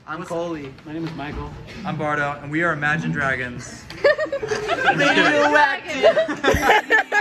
I'm Coley. My name is Michael. I'm Bardo, and we are Imagine Dragons. Radioactive!